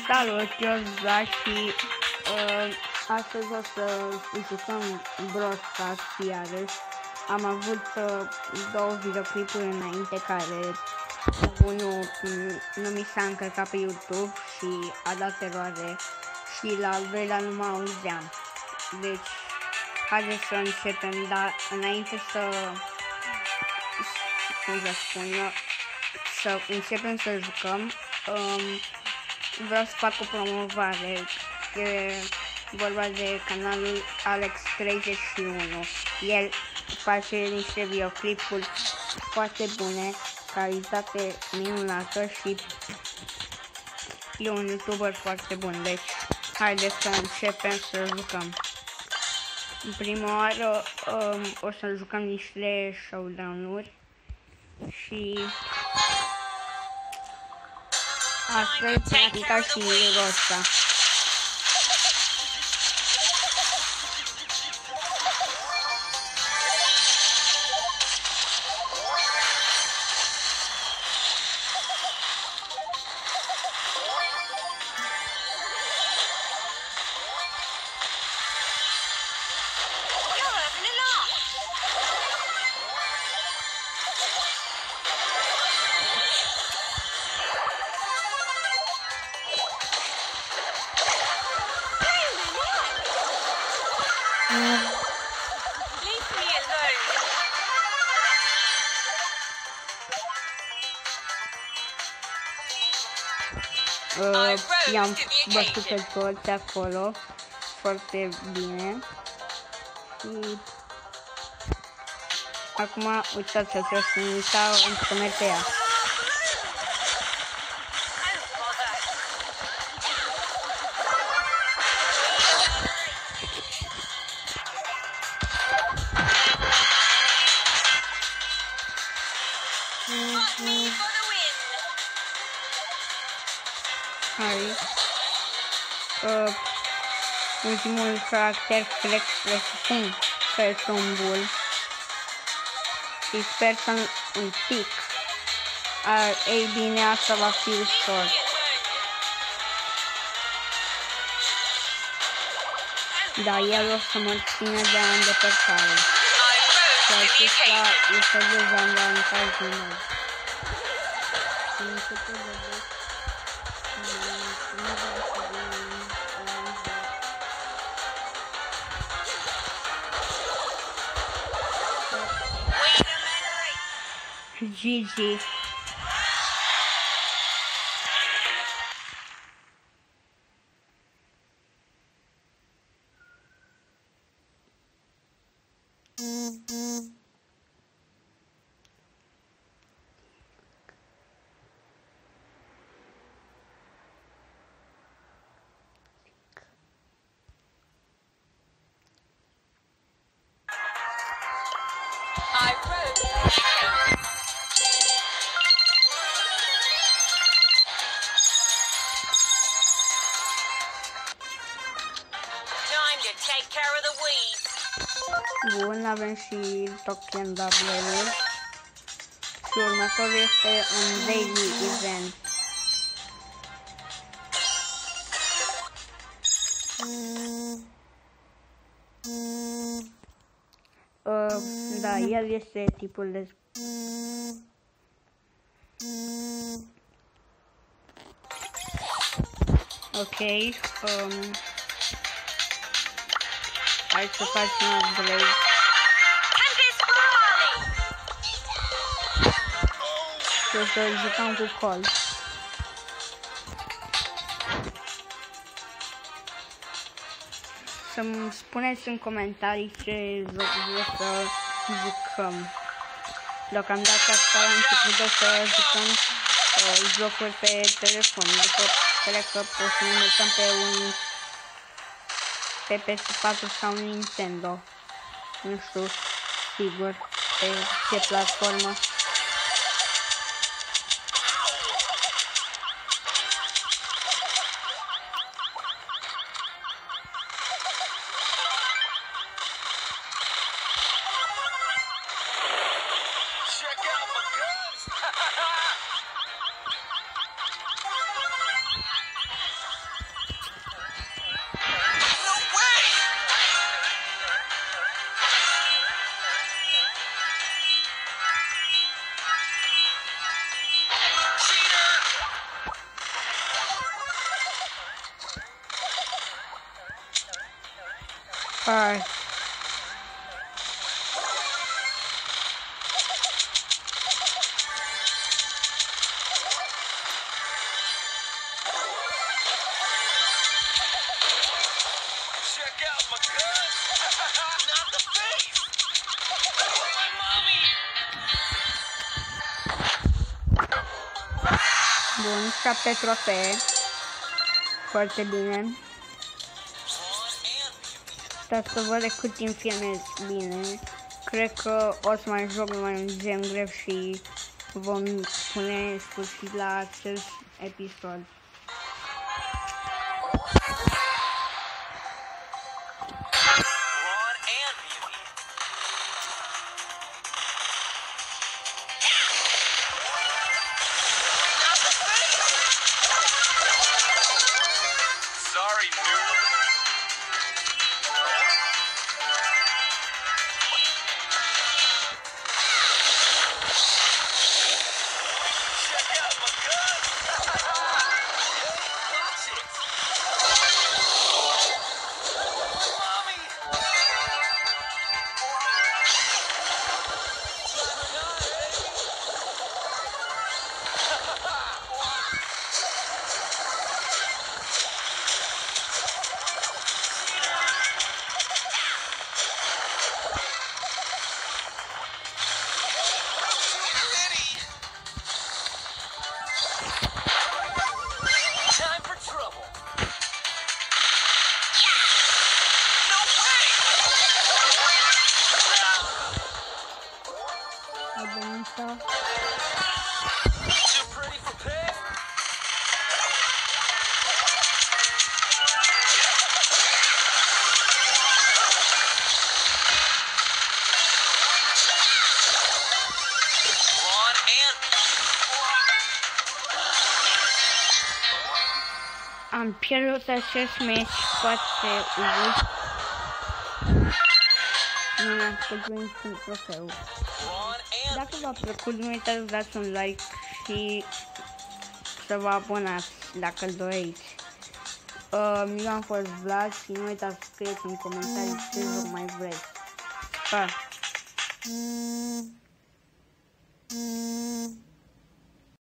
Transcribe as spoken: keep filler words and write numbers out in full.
Salut, eu Zla și uh, astăzi o să jucăm Brawl Stars iarăși. Am avut uh, două videoclipuri înainte care unul nu mi s-a încărcat pe YouTube și a dat eroare și la al doilea nu mă auzeam. Deci, haideți să începem, dar înainte să, cum să spun eu, să începem să jucăm, um, vreau să fac o promovare. E vorba de canalul Alex treizeci și unu. El face niște videoclipuri foarte bune, calitate minunată și e un youtuber foarte bun. Deci, haideți să începem să jucăm. În prima oară um, o să jucăm niște showdown-uri și astfel practica și rosta. Uh, I-am bătut pe toți acolo foarte bine și acum uitați-vă că sunt uita într-o metea. Hai. Uh, ultimul caracter cred presupun că este un bull și sper să un pic. Uh, ei bine, asta va fi ușor. Da, el o să mă țină de îndepărtare. Și acesta este deja în avantajul meu. Și început de văd. G G. I wrote time to take care of the weeds. Bun, avem și token W-ul și următorul este un daily event. Uh, da, el este tipul de... Ok, um, hai să facem un upgrade. Și o să jucăm cu Colt. Să-mi spuneți în comentarii ce joc vreți să jucăm. Deocamdată asta la început o să jucăm uh, jocuri pe telefon. După cred că o să ne mutăm pe un pe P S patru sau un Nintendo. Nu știu sigur pe ce platformă. Hai. Check out my gun. Not the face. My mommy. Bun, șapte trofee. Foarte bine. Dar să văd de cât timp filmez bine. Cred că o să mai joc mai un gem greu și vom pune sfârșit la acest episod. Sorry, noob. Check out my gun. Watch it. Mommy. Time for trouble. No way! Too pretty for pay? Ron and Am pierdut acest meci foarte urât. Nu mi-am făcut niciun trofeu. Ron and Dacă v-a plăcut, nu uitați să dați un like și să vă abonați dacă îl doriți. Uh, eu am fost Vlad și nu uitați să scrieți în comentarii ce joc mai vreți. Pa!